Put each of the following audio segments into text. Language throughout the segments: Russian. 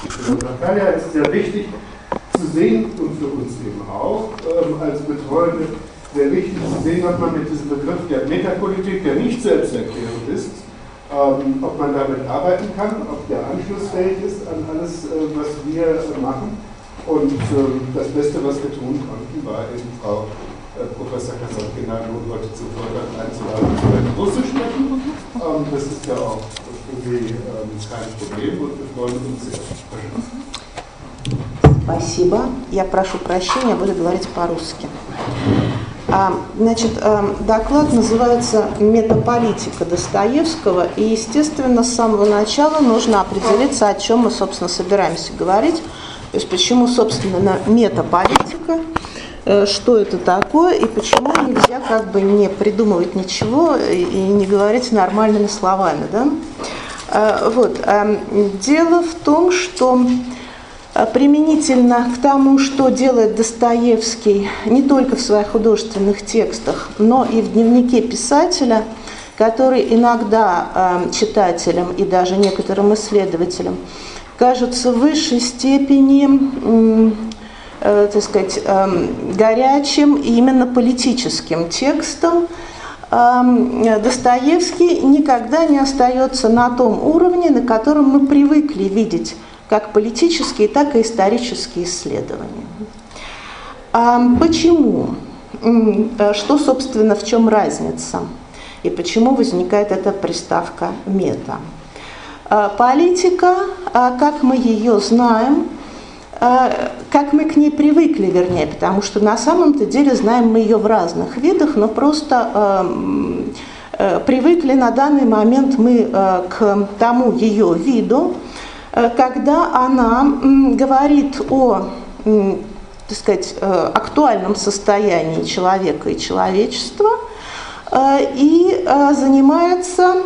Natalia ist sehr wichtig zu sehen und für uns eben auch als Betreuende sehr wichtig zu sehen, ob man mit diesem Begriff der Metapolitik, der nicht selbsterklärend ist, ob man damit arbeiten kann, ob der anschlussfähig ist an alles, was wir machen. Und das Beste, was wir tun konnten, war eben Frau Professor Kasatkina nun heute zum Vortrag einzuladen, zu Russisch sprechen. Das ist ja auch für Sie kein Problem und wir freuen uns sehr. Спасибо. Я прошу прощения, буду говорить по-русски. Значит, доклад называется «Метаполитика Достоевского», и, естественно, с самого начала нужно определиться, о чем мы, собственно, собираемся говорить. То есть, почему, собственно, метаполитика, что это такое, и почему нельзя как бы не придумывать ничего и не говорить нормальными словами. Да? Вот. Дело в том, что применительно к тому, что делает Достоевский не только в своих художественных текстах, но и в дневнике писателя, который иногда читателям и даже некоторым исследователям кажется в высшей степени, так сказать, горячим и именно политическим текстом, Достоевский никогда не остается на том уровне, на котором мы привыкли видеть как политические, так и исторические исследования. Почему? Что, собственно, в чем разница? И почему возникает эта приставка «мета»? Политика, как мы ее знаем, как мы к ней привыкли, вернее, потому что на самом-то деле знаем мы ее в разных видах, но просто привыкли на данный момент мы к тому ее виду, когда она говорит о, так сказать, актуальном состоянии человека и человечества и занимается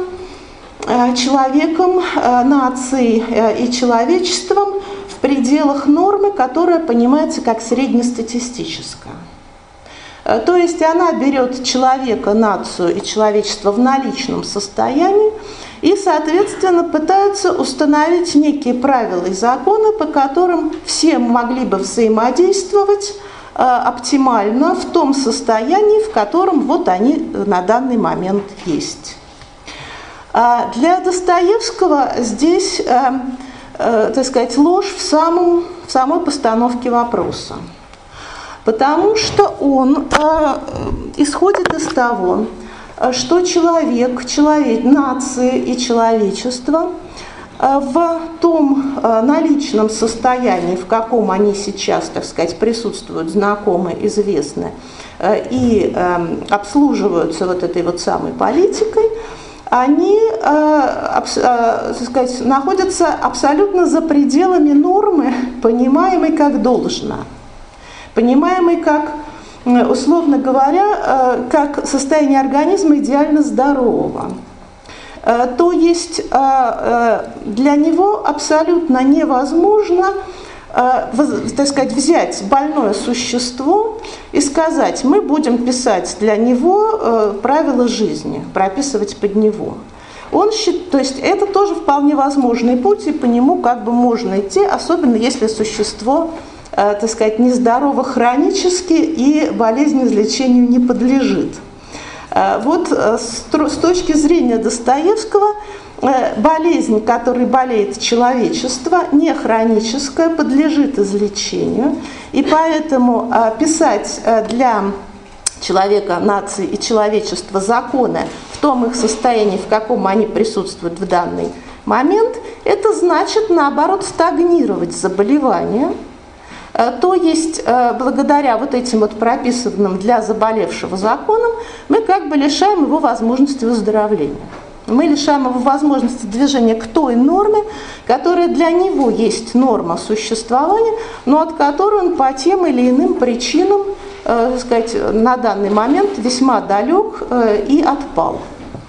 человеком, нацией и человечеством в пределах нормы, которая понимается как среднестатистическая. То есть она берет человека, нацию и человечество в наличном состоянии и, соответственно, пытается установить некие правила и законы, по которым все могли бы взаимодействовать оптимально в том состоянии, в котором вот они на данный момент есть. Для Достоевского здесь, так сказать, ложь в самой постановке вопроса. Потому что он исходит из того, что человек, нация и человечество в том наличном состоянии, в каком они сейчас, так сказать, присутствуют, знакомы, известны и обслуживаются вот этой вот самой политикой, они, так сказать, находятся абсолютно за пределами нормы, понимаемой как должно. Понимаемый как, условно говоря, как состояние организма идеально здорового. То есть для него абсолютно невозможно, так сказать, взять больное существо и сказать, мы будем писать для него правила жизни, прописывать под него. То есть это тоже вполне возможный путь, и по нему как бы можно идти, особенно если существо, так сказать, нездорово хронически и болезнь излечению не подлежит. Вот с точки зрения Достоевского, болезнь, которой болеет человечество, не хроническая, подлежит излечению, и поэтому писать для человека, нации и человечества законы в том их состоянии, в каком они присутствуют в данный момент, это значит, наоборот, стагнировать заболевание. То есть, благодаря вот этим вот прописанным для заболевшего законам, мы как бы лишаем его возможности выздоровления. Мы лишаем его возможности движения к той норме, которая для него есть норма существования, но от которой он по тем или иным причинам, так сказать, на данный момент весьма далек и отпал.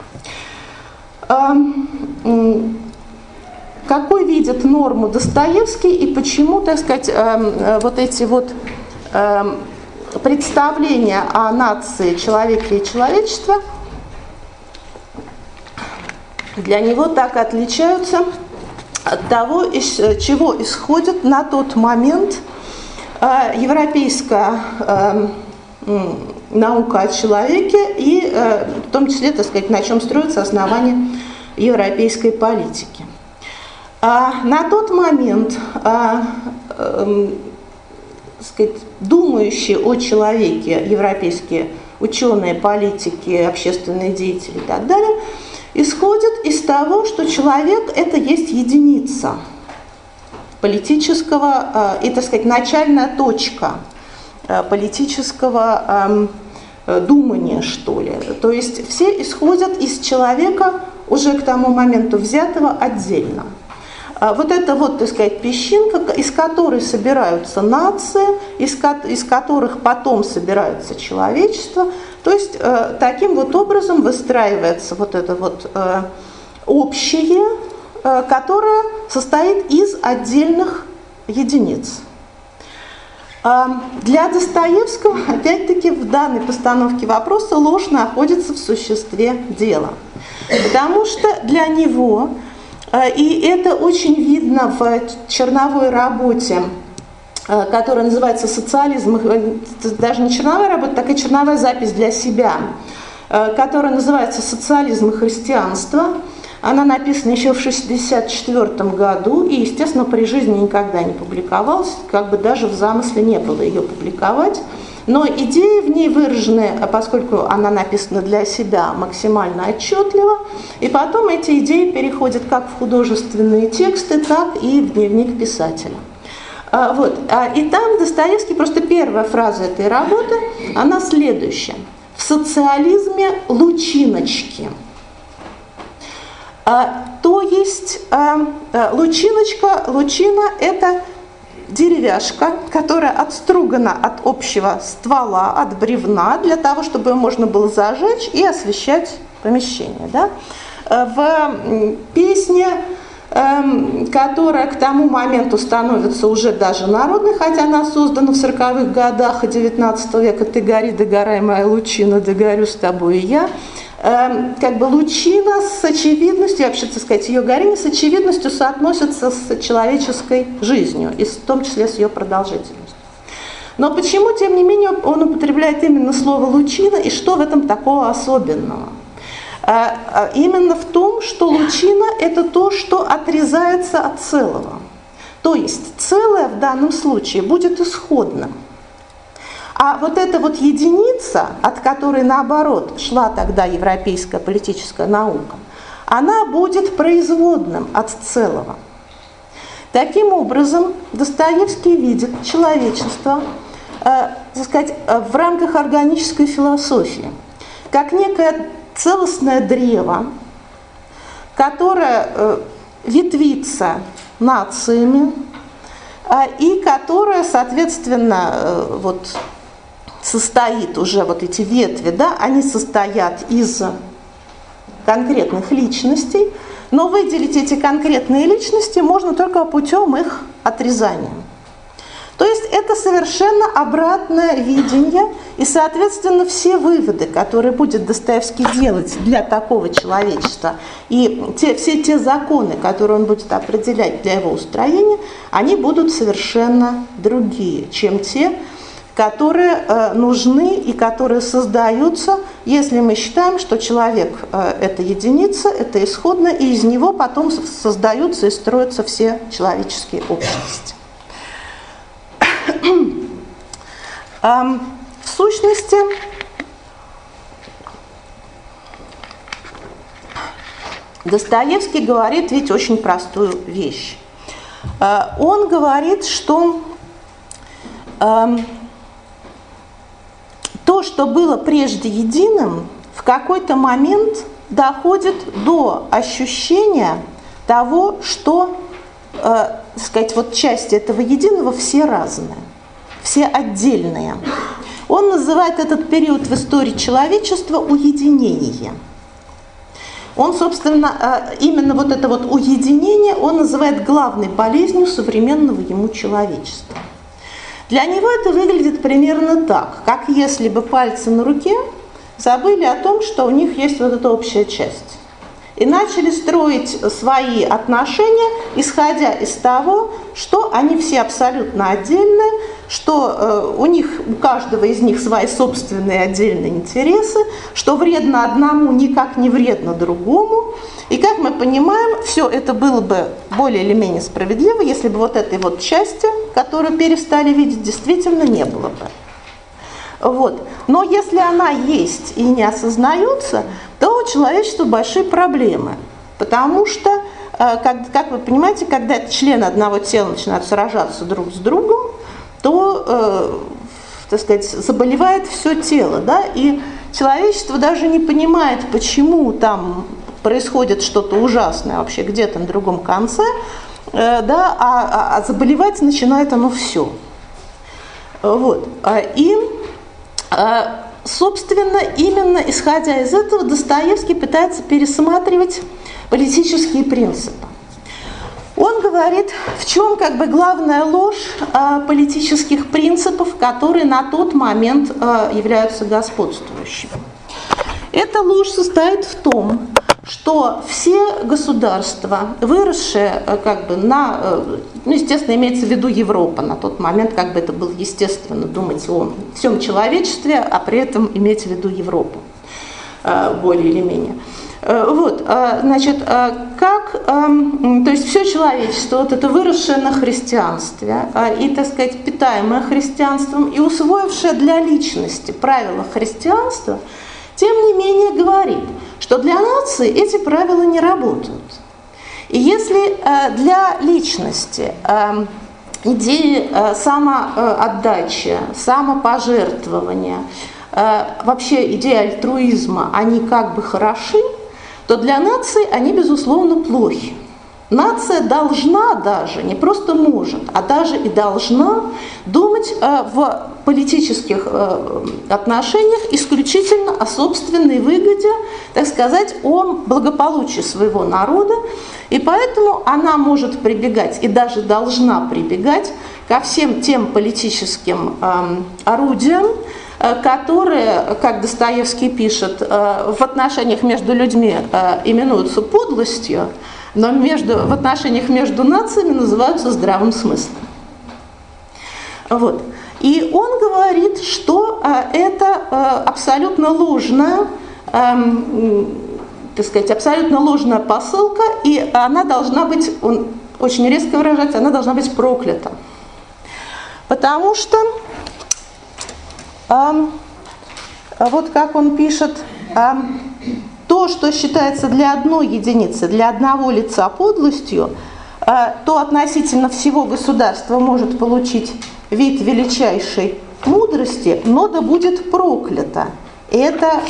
Какой видит норму Достоевский и почему, так сказать, вот эти вот представления о нации, человеке и человечестве для него так отличаются того, из чего исходит на тот момент европейская наука о человеке и в том числе, так сказать, на чем строится основание европейской политики. На тот момент сказать, думающие о человеке европейские ученые, политики, общественные деятели и так далее исходят из того, что человек – это есть единица политического и, так сказать, начальная точка политического думания, что ли. То есть все исходят из человека, уже к тому моменту взятого отдельно. Вот это вот, так сказать, песчинка, из которой собираются нации, из которых потом собирается человечество. То есть таким вот образом выстраивается вот это вот общее, которое состоит из отдельных единиц. Для Достоевского, опять-таки, в данной постановке вопроса ложь находится в существе дела. Потому что для него, и это очень видно в черновой работе, которая называется «Социализм», даже не черновая работа, такая черновая запись для себя, которая называется «Социализм и христианство». Она написана еще в 1964 году и, естественно, при жизни никогда не публиковалась, как бы даже в замысле не было ее публиковать. Но идеи в ней выражены, поскольку она написана для себя, максимально отчетливо, и потом эти идеи переходят как в художественные тексты, так и в дневник писателя. Вот. И там Достоевский, просто первая фраза этой работы, она следующая. В социализме лучиночки. То есть лучина – это деревяшка, которая отстругана от общего ствола, от бревна, для того, чтобы ее можно было зажечь и освещать помещение. Да? В песне, которая к тому моменту становится уже даже народной, хотя она создана в 40-х годах XIX века, «Ты гори, догорай, моя лучина, догорю с тобой и я», как бы лучина с очевидностью, вообще, так сказать, ее горение с очевидностью соотносится с человеческой жизнью, и в том числе с ее продолжительностью. Но почему, тем не менее, он употребляет именно слово «лучина», и что в этом такого особенного? Именно в том, что лучина – это то, что отрезается от целого. То есть целое в данном случае будет исходным. А вот эта вот единица, от которой, наоборот, шла тогда европейская политическая наука, она будет производным от целого. Таким образом, Достоевский видит человечество, так сказать, в рамках органической философии, как некое целостное древо, которое ветвится нациями и которое, соответственно, вот, состоит уже, вот эти ветви, да, они состоят из конкретных личностей, но выделить эти конкретные личности можно только путем их отрезания. То есть это совершенно обратное видение, и, соответственно, все выводы, которые будет Достоевский делать для такого человечества, и все те законы, которые он будет определять для его устроения, они будут совершенно другие, чем те, которые нужны и которые создаются, если мы считаем, что человек – это единица, это исходно, и из него потом создаются и строятся все человеческие общности. В сущности, Достоевский говорит ведь очень простую вещь. Он говорит, что то, что было прежде единым, в какой-то момент доходит до ощущения того, что, так сказать, вот части этого единого все разные, все отдельные. Он называет этот период в истории человечества уединение. Он, собственно, именно вот это вот уединение он называет главной болезнью современного ему человечества. Для него это выглядит примерно так, как если бы пальцы на руке забыли о том, что у них есть вот эта общая часть. и начали строить свои отношения, исходя из того, что они все абсолютно отдельные, что у каждого из них свои собственные отдельные интересы, что вредно одному никак не вредно другому. И, как мы понимаем, все это было бы более или менее справедливо, если бы вот этой вот части, которую перестали видеть, действительно не было бы. Вот. Но если она есть и не осознается, то у человечества большие проблемы. Потому что, как вы понимаете, когда члены одного тела начинают сражаться друг с другом, то, так сказать, заболевает все тело. Да? И человечество даже не понимает, почему там происходит что-то ужасное вообще где-то на другом конце, да? А заболевать начинает оно все. Вот. И собственно, именно исходя из этого Достоевский пытается пересматривать политические принципы. Он говорит, в чем как бы главная ложь политических принципов, которые на тот момент являются господствующими. Эта ложь состоит в том, что все государства, выросшие как бы естественно, имеется в виду Европа на тот момент, как бы это было естественно думать о всем человечестве, а при этом иметь в виду Европу, более или менее. Вот, значит, то есть все человечество, вот это выросшее на христианстве и, так сказать, питаемое христианством и усвоившее для личности правила христианства, тем не менее говорит, что для нации эти правила не работают. И если для личности идеи самоотдачи, самопожертвования, вообще идеи альтруизма, они как бы хороши, то для нации они, безусловно, плохи. Нация должна даже, не просто может, а даже и должна думать в политических отношениях исключительно о собственной выгоде, так сказать, о благополучии своего народа, и поэтому она может прибегать и даже должна прибегать ко всем тем политическим орудиям, которые, как Достоевский пишет, в отношениях между людьми именуются подлостью, но в отношениях между нациями называются здравым смыслом. Вот. И он говорит, что это абсолютно ложная, так сказать, абсолютно ложная посылка, и она должна быть, он очень резко выражается, она должна быть проклята. Потому что, вот как он пишет, то, что считается для одной единицы, для одного лица подлостью, то относительно всего государства может получить вид величайшей мудрости, но да будет проклято. Это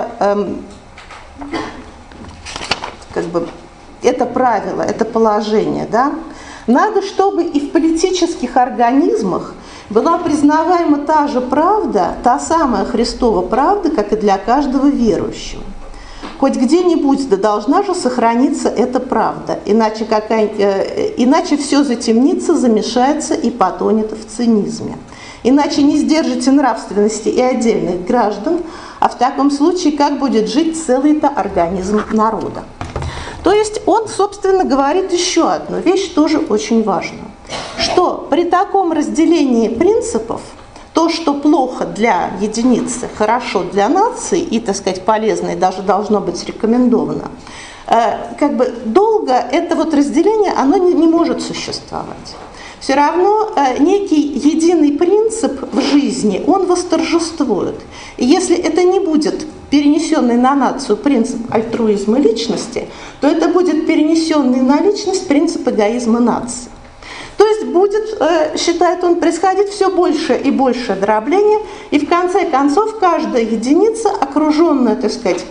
как бы это правило, это положение, да? Надо, чтобы и в политических организмах была признаваема та же правда, та самая Христова правда, как и для каждого верующего. Хоть где-нибудь да должна же сохраниться эта правда, иначе все затемнится, замешается и потонет в цинизме. Иначе не сдержите нравственности и отдельных граждан, а в таком случае как будет жить целый-то организм народа. То есть он, собственно, говорит еще одну вещь, тоже очень важную, что при таком разделении принципов то, что плохо для единицы, хорошо для нации и, так сказать, полезно и даже должно быть рекомендовано, как бы долго это вот разделение, оно не может существовать. Все равно некий единый принцип в жизни, он восторжествует. И если это не будет перенесенный на нацию принцип альтруизма личности, то это будет перенесенный на личность принцип эгоизма нации. То есть будет, считает он, происходить все больше и больше дробления, и в конце концов каждая единица, окруженная, так сказать,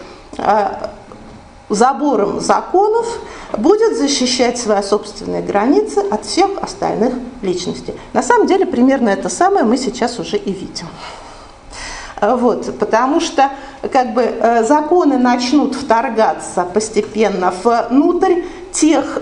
забором законов, будет защищать свои собственные границы от всех остальных личностей. На самом деле примерно это самое мы сейчас уже и видим. Вот, потому что как бы законы начнут вторгаться постепенно внутрь тех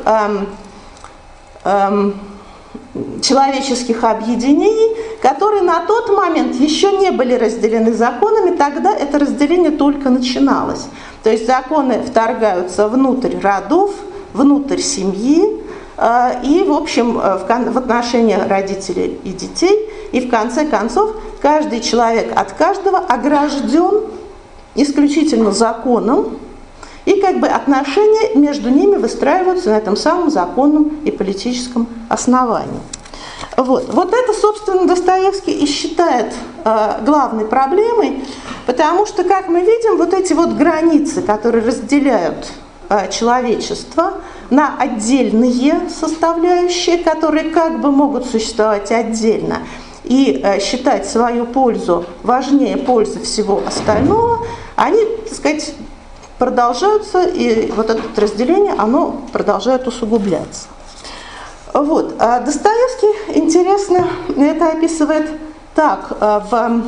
человеческих объединений, которые на тот момент еще не были разделены законами, тогда это разделение только начиналось. То есть законы вторгаются внутрь родов, внутрь семьи и, в общем, в отношении родителей и детей. И в конце концов каждый человек от каждого огражден исключительно законом, и как бы отношения между ними выстраиваются на этом самом законном и политическом основании. Вот это, собственно, Достоевский и считает главной проблемой, потому что, как мы видим, вот эти вот границы, которые разделяют человечество на отдельные составляющие, которые как бы могут существовать отдельно, и считать свою пользу важнее пользы всего остального, они, так сказать, продолжаются, и вот это разделение, оно продолжает усугубляться. Вот. А Достоевский, интересно, это описывает так, в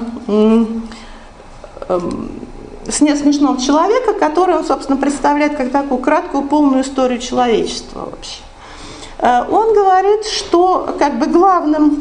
«Сне смешного человека», который он, собственно, представляет как такую краткую, полную историю человечества вообще. Он говорит, что как бы главной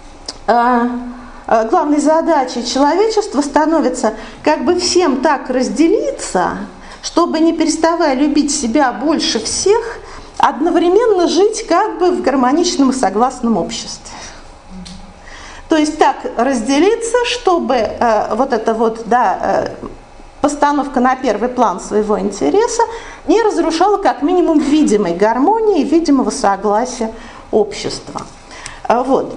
задачей человечества становится как бы всем так разделиться, чтобы, не переставая любить себя больше всех, одновременно жить как бы в гармоничном и согласном обществе. То есть так разделиться, чтобы вот эта вот, постановка на первый план своего интереса не разрушала как минимум видимой гармонии и видимого согласия общества. Вот.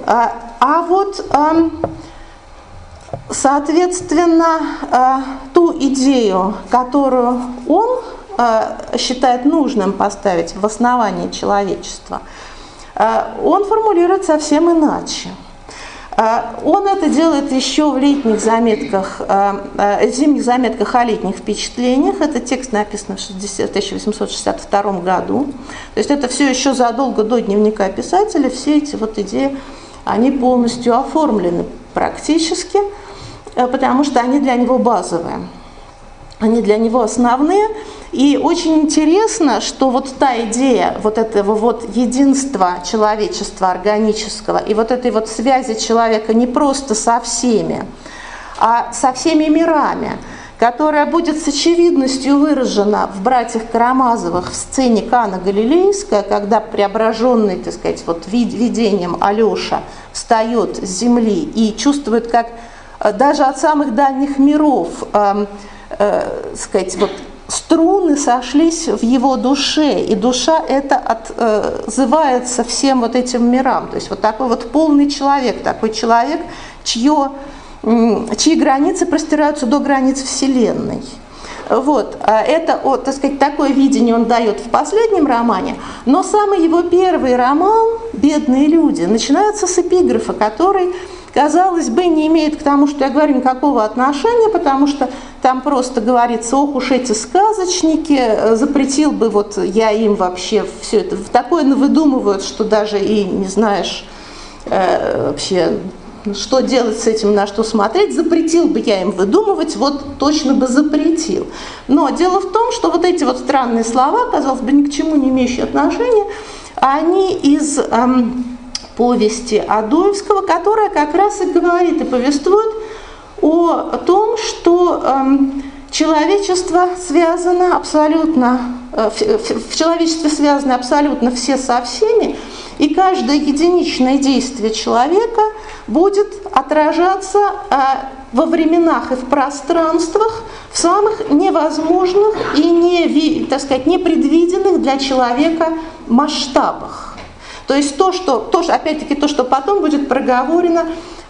Соответственно, ту идею, которую он считает нужным поставить в основании человечества, он формулирует совсем иначе. Он это делает еще в зимних заметках о летних впечатлениях. Этот текст написан в 1862 году. То есть это все еще задолго до дневника писателя. Все эти вот идеи, они полностью оформлены практически, потому что они для него базовые, они для него основные. И очень интересно, что вот та идея вот этого вот единства человечества органического и вот этой вот связи человека не просто со всеми, а со всеми мирами, которая будет с очевидностью выражена в «Братьях Карамазовых» в сцене Кана Галилейская, когда преображенный, так сказать, вот видением Алеша встает с земли и чувствует, как даже от самых дальних миров, сказать, вот струны сошлись в его душе, и душа это отзывается всем вот этим мирам. То есть вот такой вот полный человек, такой человек, чьи границы простираются до границ Вселенной. Вот. Это, так сказать, такое видение он дает в последнем романе, но самый его первый роман «Бедные люди» начинается с эпиграфа, который, казалось бы, не имеет к тому, что я говорю, никакого отношения, потому что там просто говорится: ох уж эти сказочники, запретил бы вот я им вообще все это. Такое навыдумывают, что даже и не знаешь вообще, что делать с этим, на что смотреть. Запретил бы я им выдумывать, вот точно бы запретил. Но дело в том, что вот эти вот странные слова, казалось бы, ни к чему не имеющие отношения, они из повести Адоевского, которая как раз и говорит и повествует о том, что человечество связано абсолютно, в человечестве связаны абсолютно все со всеми, и каждое единичное действие человека будет отражаться во временах и в пространствах в самых невозможных и непредвиденных для человека масштабах. То есть опять-таки то, что потом будет проговорено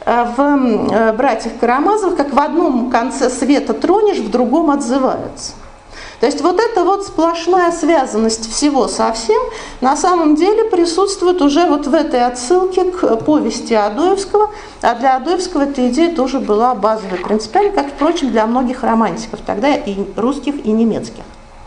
в «Братьях Карамазовых», как в одном конце света тронешь, в другом отзывается. То есть вот эта вот сплошная связанность всего со всем на самом деле присутствует уже вот в этой отсылке к повести Адоевского, а для Адоевского эта идея тоже была базовой принципиально, как, впрочем, для многих романтиков, тогда и русских, и немецких.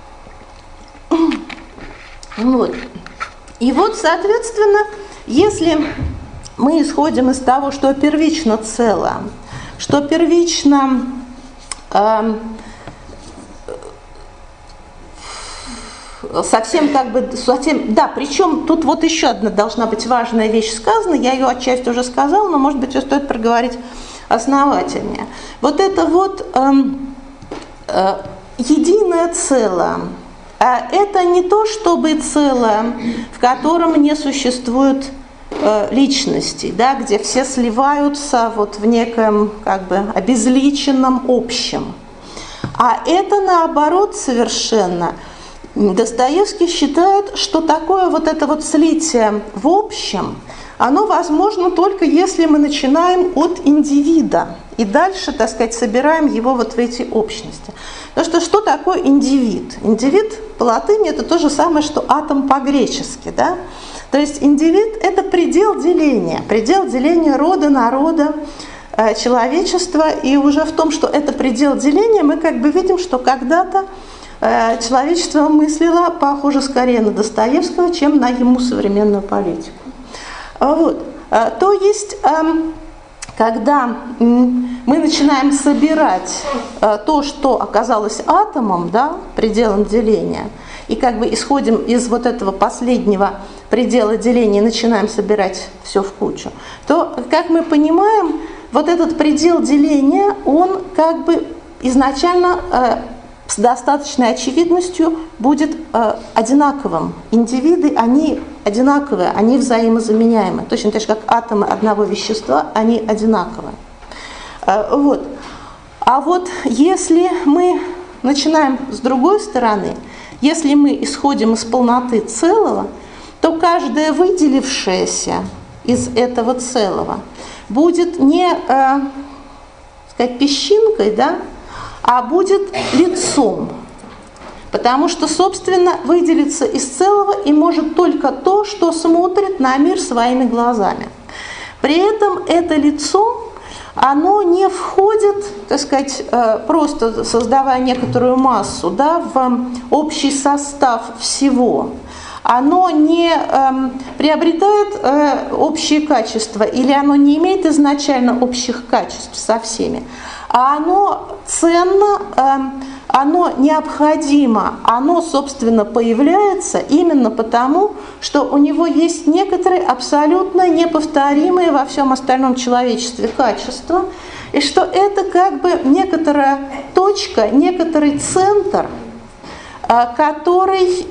Вот. И вот, соответственно, если мы исходим из того, что первично цело, что первично причем тут вот еще одна должна быть важная вещь сказана, я ее отчасти уже сказала, но, может быть, ее стоит проговорить основательнее. Вот это вот единое целое. Это не то, чтобы целое, в котором не существует личностей, да, где все сливаются вот в неком как бы обезличенном общем. А это наоборот совершенно. Достоевский считает, что такое вот это вот слитие в общем, оно возможно только если мы начинаем от индивида и дальше, так сказать, собираем его вот в эти общности. Потому что такое индивид? Индивид по латыни это то же самое, что атом по-гречески, да? То есть индивид – это предел деления рода, народа, человечества. И уже в том, что это предел деления, мы как бы видим, что когда-то человечество мыслило, похоже, скорее на Достоевского, чем на ему современную политику. Вот. То есть, когда мы начинаем собирать то, что оказалось атомом, да, пределом деления, и как бы исходим из вот этого последнего предела деления и начинаем собирать все в кучу, то, как мы понимаем, вот этот предел деления, он как бы изначально с достаточной очевидностью будет одинаковым. Индивиды, они одинаковые, они взаимозаменяемы. Точно так же, как атомы одного вещества, они одинаковые. Вот. А вот если мы начинаем с другой стороны, если мы исходим из полноты целого, то каждое выделившееся из этого целого будет не сказать, песчинкой, да, а будет лицом. Потому что, собственно, выделиться из целого и может только то, что смотрит на мир своими глазами. При этом это лицо, оно не входит, так сказать, просто создавая некоторую массу, да, в общий состав всего. Оно не приобретает общие качества или оно не имеет изначально общих качеств со всеми, а оно ценно, оно необходимо, оно, собственно, появляется именно потому, что у него есть некоторые абсолютно неповторимые во всем остальном человечестве качества, и что это как бы некоторая точка, некоторый центр, который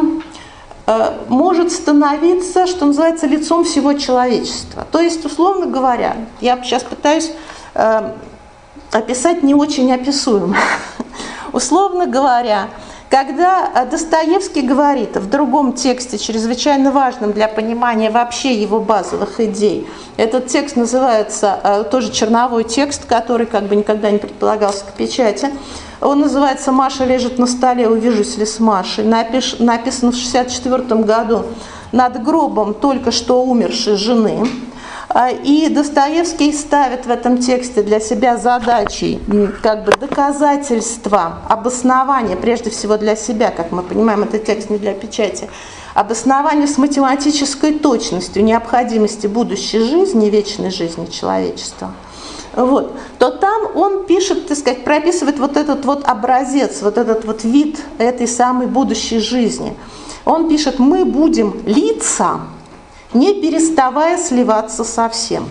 может становиться, что называется, лицом всего человечества. То есть, условно говоря, я сейчас пытаюсь описать не очень описуемо. Условно говоря, когда Достоевский говорит в другом тексте, чрезвычайно важном для понимания вообще его базовых идей, этот текст называется, тоже черновой текст, который как бы никогда не предполагался к печати, он называется «Маша лежит на столе, увижусь ли с Машей», написан в 1964 году над гробом только что умершей жены. И Достоевский ставит в этом тексте для себя задачей как бы доказательства, обоснования, прежде всего для себя, как мы понимаем, этот текст не для печати, обоснование с математической точностью необходимости будущей жизни, вечной жизни человечества. Вот, то там он пишет, так сказать, прописывает вот этот вот образец, вот этот вот вид этой самой будущей жизни. Он пишет: мы будем лица, не переставая сливаться со всем.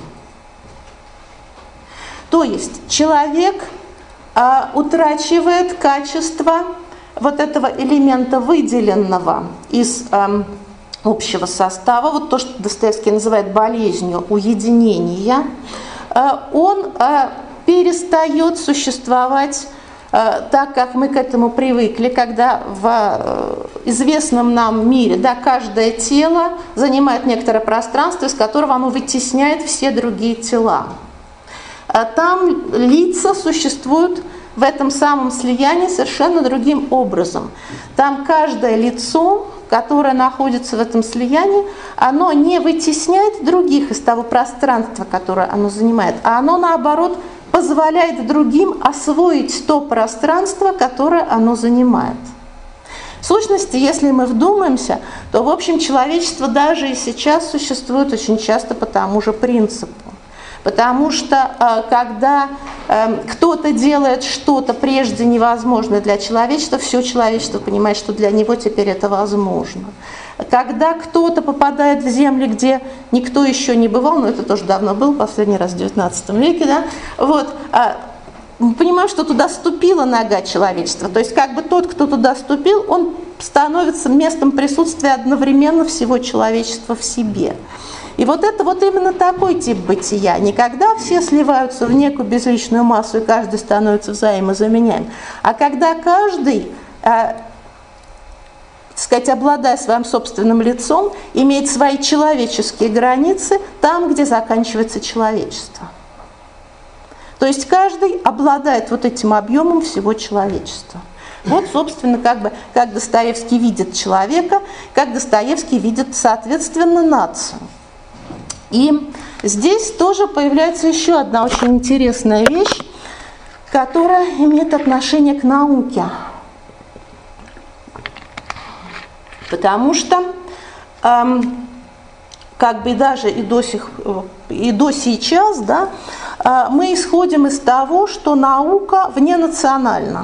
То есть человек утрачивает качество вот этого элемента, выделенного из общего состава, вот то, что Достоевский называет болезнью уединения, он перестает существовать так, как мы к этому привыкли, когда в известном нам мире, да, каждое тело занимает некоторое пространство, из которого оно вытесняет все другие тела. Там лица существуют в этом самом слиянии совершенно другим образом. Там каждое лицо, которое находится в этом слиянии, оно не вытесняет других из того пространства, которое оно занимает, а оно, наоборот, позволяет другим освоить то пространство, которое оно занимает. В сущности, если мы вдумаемся, то, в общем, человечество даже и сейчас существует очень часто по тому же принципу. Потому что когда кто-то делает что-то прежде невозможное для человечества, все человечество понимает, что для него теперь это возможно. Когда кто-то попадает в земли, где никто еще не бывал, но это тоже давно было, последний раз в XIX веке, да, вот, мы понимаем, что туда ступила нога человечества. То есть как бы тот, кто туда ступил, он становится местом присутствия одновременно всего человечества в себе. И вот это вот именно такой тип бытия. Не когда все сливаются в некую безличную массу и каждый становится взаимозаменяем, а когда каждый, так сказать, обладая своим собственным лицом, имеет свои человеческие границы там, где заканчивается человечество. То есть каждый обладает вот этим объемом всего человечества. Вот, собственно, как Достоевский видит человека, как Достоевский видит, соответственно, нацию. И здесь тоже появляется еще одна очень интересная вещь, которая имеет отношение к науке. Потому что как бы даже и до сейчас, да, мы исходим из того, что наука вненациональна.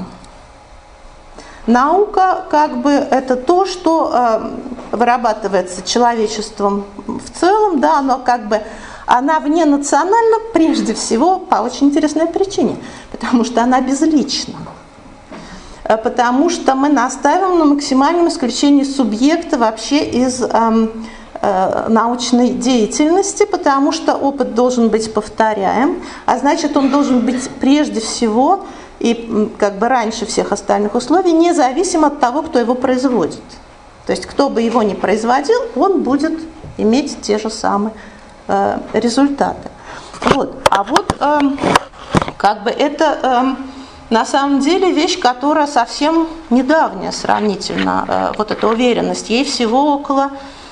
Наука как бы это то, что вырабатывается человечеством в целом, да, но как бы она вненациональна прежде всего по очень интересной причине, потому что она безлична. Потому что мы настаиваем на максимальном исключении субъекта вообще из научной деятельности, потому что опыт должен быть повторяем, а значит, он должен быть прежде всего и как бы раньше всех остальных условий, независимо от того, кто его производит. То есть, кто бы его ни производил, он будет иметь те же самые результаты. Вот. А вот как бы это на самом деле вещь, которая совсем недавняя сравнительно, вот эта уверенность, ей всего около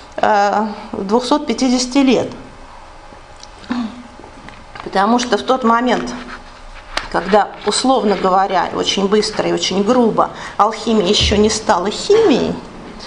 250 лет. Потому что в тот момент, когда, условно говоря, очень быстро и очень грубо алхимия еще не стала химией,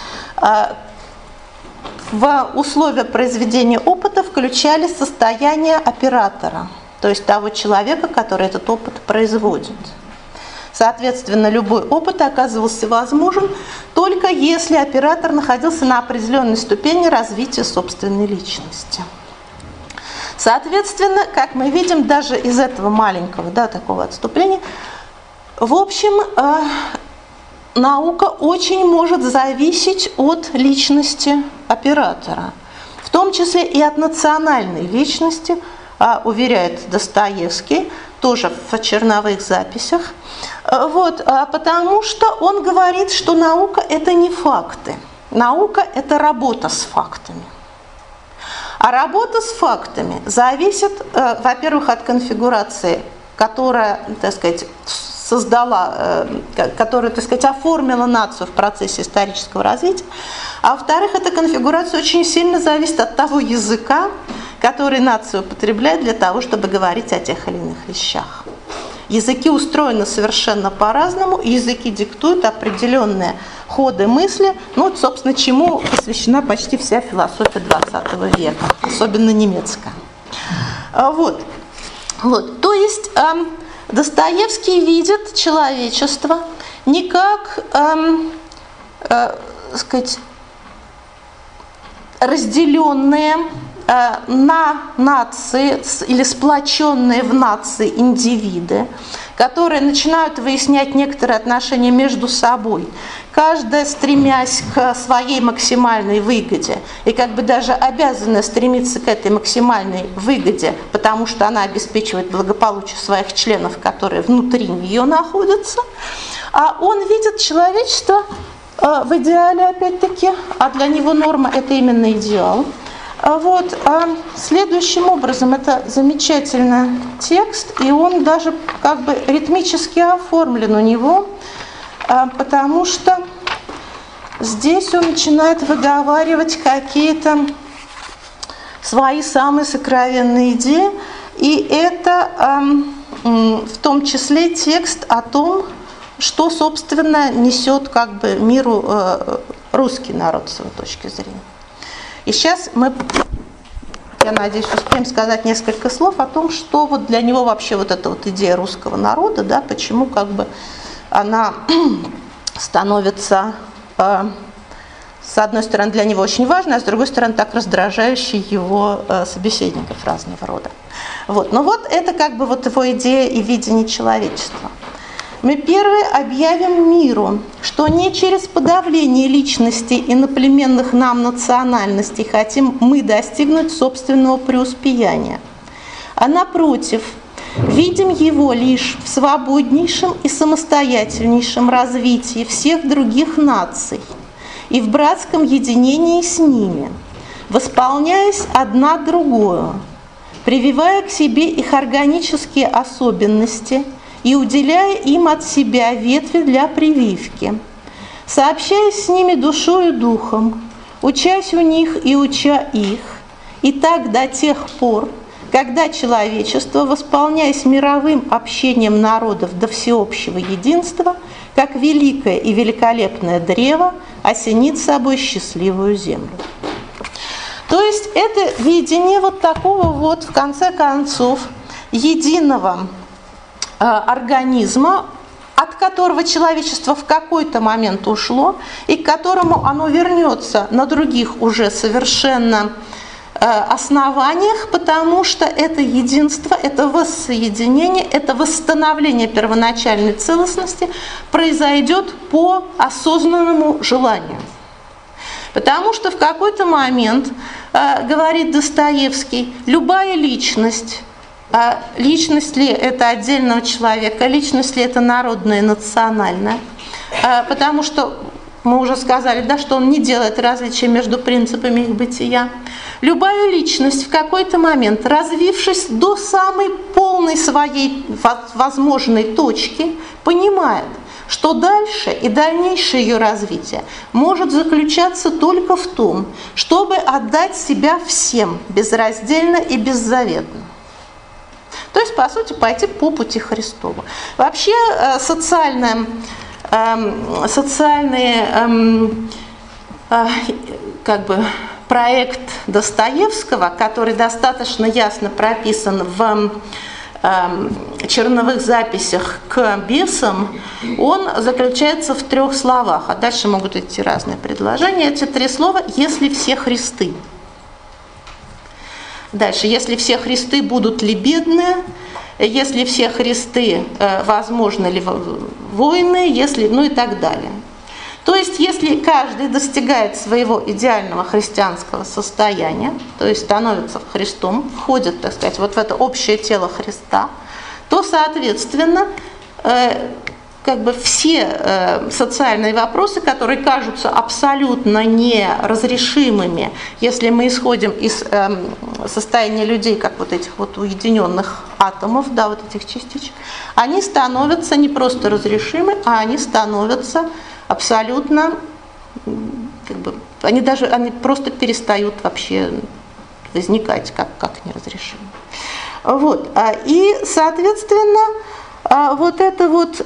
в условия произведения опыта включали состояние оператора, то есть того человека, который этот опыт производит. Соответственно, любой опыт оказывался возможен только если оператор находился на определенной ступени развития собственной личности. Соответственно, как мы видим, даже из этого маленького, да, такого отступления, в общем, наука очень может зависеть от личности оператора, в том числе и от национальной личности, уверяет Достоевский, тоже в черновых записях. Вот, потому что он говорит, что наука – это не факты. Наука – это работа с фактами. А работа с фактами зависит, во-первых, от конфигурации, которая, так сказать, создала, которая, так сказать, оформила нацию в процессе исторического развития. А во-вторых, эта конфигурация очень сильно зависит от того языка, который нация употребляет для того, чтобы говорить о тех или иных вещах. Языки устроены совершенно по-разному, языки диктуют определенные ходы мысли, ну, собственно, чему посвящена почти вся философия XX века, особенно немецкая. Вот. То есть Достоевский видит человечество не как, сказать, разделенные на нации или сплоченные в нации индивиды, которые начинают выяснять некоторые отношения между собой, каждая стремясь к своей максимальной выгоде и как бы даже обязана стремиться к этой максимальной выгоде, потому что она обеспечивает благополучие своих членов, которые внутри нее находятся, а он видит человечество в идеале, опять-таки, а для него норма – это именно идеал. Вот, следующим образом, это замечательный текст, и он даже как бы ритмически оформлен у него, потому что здесь он начинает выговаривать какие-то свои самые сокровенные идеи, и это в том числе текст о том, что, собственно, несет как бы миру русский народ с его точки зрения. И сейчас мы, я надеюсь, успеем сказать несколько слов о том, что вот для него вообще вот эта вот идея русского народа, да, почему как бы она становится, с одной стороны, для него очень важной, а с другой стороны, так раздражающей его собеседников разного рода. Вот. Но вот это как бы вот его идея и видение человечества. Мы первые объявим миру, что не через подавление личностей иноплеменных нам национальностей хотим мы достигнуть собственного преуспеяния, а напротив, видим его лишь в свободнейшем и самостоятельнейшем развитии всех других наций и в братском единении с ними, восполняясь одна другую, прививая к себе их органические особенности и уделяя им от себя ветви для прививки, сообщаясь с ними душою и духом, учась у них и уча их, и так до тех пор, когда человечество, восполняясь мировым общением народов до всеобщего единства, как великое и великолепное древо, осенит собой счастливую землю. То есть это видение вот такого вот, в конце концов, единого организма, от которого человечество в какой-то момент ушло, и к которому оно вернется на других уже совершенно основаниях, потому что это единство, это воссоединение, это восстановление первоначальной целостности произойдет по осознанному желанию. Потому что в какой-то момент, говорит Достоевский, любая личность, личность ли это отдельного человека, личность ли это народная, национальная, потому что мы уже сказали, да, что он не делает различия между принципами их бытия. Любая личность в какой-то момент, развившись до самой полной своей возможной точки, понимает, что дальше и дальнейшее ее развитие может заключаться только в том, чтобы отдать себя всем безраздельно и беззаветно. То есть, по сути, пойти по пути Христову. Вообще, социальный как бы проект Достоевского, который достаточно ясно прописан в черновых записях к бесам, он заключается в 3 словах, а дальше могут идти разные предложения. Эти 3 слова «если все Христы». Дальше «если все Христы будут ли бедные», «если все Христы возможны ли войны», если, ну и так далее. То есть, если каждый достигает своего идеального христианского состояния, то есть становится Христом, входит, так сказать, вот в это общее тело Христа, то, соответственно, как бы все социальные вопросы, которые кажутся абсолютно неразрешимыми, если мы исходим из состояния людей, как вот этих вот уединенных атомов, да, вот этих частичек, они становятся не просто разрешимы, а они становятся абсолютно, как бы, они просто перестают вообще возникать как неразрешимы. Вот. И, соответственно, вот это вот,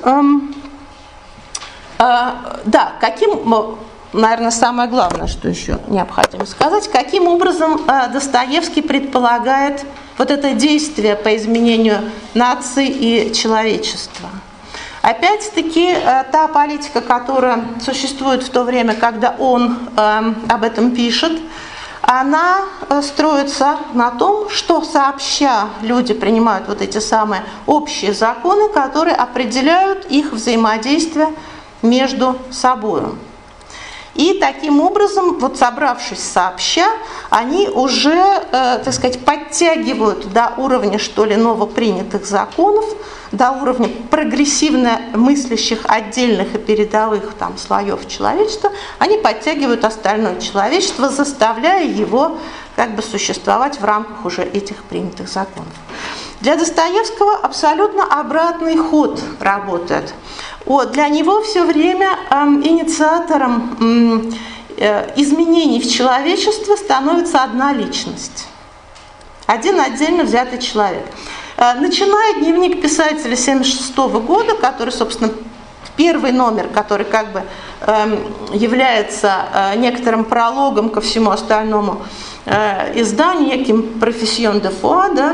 да, каким, наверное, самое главное, что еще необходимо сказать, каким образом Достоевский предполагает вот это действие по изменению нации и человечества. Опять-таки, та политика, которая существует в то время, когда он об этом пишет, она строится на том, что сообща люди принимают вот эти самые общие законы, которые определяют их взаимодействие между собой. И таким образом, вот собравшись сообща, они уже, так сказать, подтягивают до уровня, что ли, новопринятых законов, до уровня прогрессивно мыслящих отдельных и передовых там слоев человечества, они подтягивают остальное человечество, заставляя его как бы существовать в рамках уже этих принятых законов. Для Достоевского абсолютно обратный ход работает. Для него все время инициатором изменений в человечестве становится одна личность, один отдельно взятый человек. Начиная дневник писателя 1976 года, который, собственно, первый номер, который как бы является некоторым прологом ко всему остальному изданию, неким «Профессион де фуа», да,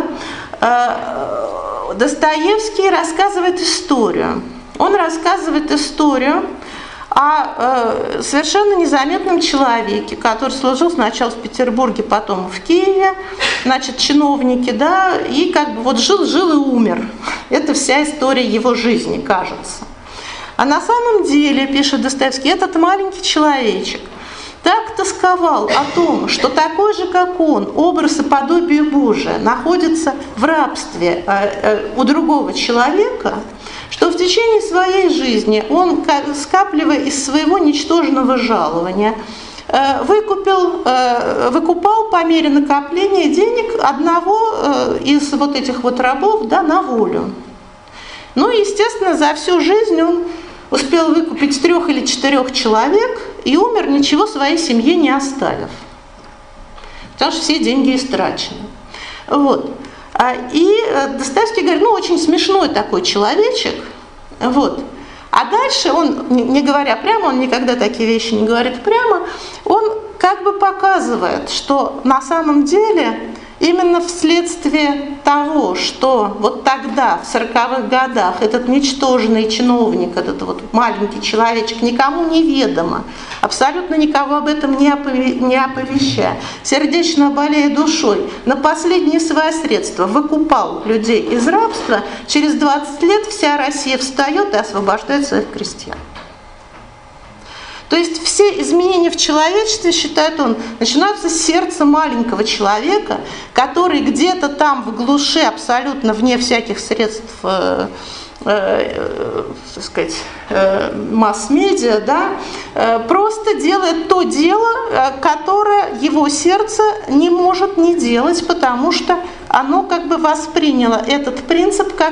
Достоевский рассказывает историю. Он рассказывает историю о совершенно незаметном человеке, который служил сначала в Петербурге, потом в Киеве, значит, чиновники, да, и как бы вот жил и умер. Это вся история его жизни, кажется. А на самом деле, пишет Достоевский, этот маленький человечек так тосковал о том, что такой же, как он, образ и подобие Божие находится в рабстве у другого человека, что в течение своей жизни он, скапливая из своего ничтожного жалования, выкупал по мере накопления денег одного из вот этих вот рабов, да, на волю. Ну и, естественно, за всю жизнь он успел выкупить 3 или 4 человек и умер, ничего своей семье не оставив, потому что все деньги истрачены. Вот. И Достоевский говорит, ну, очень смешной такой человечек, вот. А дальше он, не говоря прямо, он никогда такие вещи не говорит прямо, он как бы показывает, что на самом деле именно вследствие того, что вот тогда, в 40-х годах, этот ничтожный чиновник, этот вот маленький человечек, никому неведомо, абсолютно никого об этом не оповещая, сердечно болея душой, на последние свои средства выкупал людей из рабства, через 20 лет вся Россия встает и освобождает своих крестьян. То есть все изменения в человечестве, считает он, начинаются с сердца маленького человека, который где-то там в глуши, абсолютно вне всяких средств, так сказать, масс-медиа, да, просто делает то дело, которое его сердце не может не делать, потому что оно как бы восприняло этот принцип как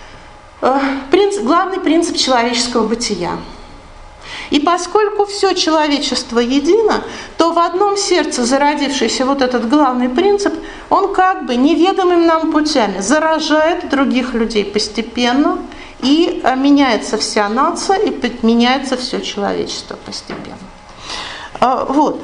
главный принцип человеческого бытия. И поскольку все человечество едино, то в одном сердце зародившийся вот этот главный принцип, он как бы неведомыми нам путями заражает других людей постепенно, и меняется вся нация, и меняется все человечество постепенно. Вот.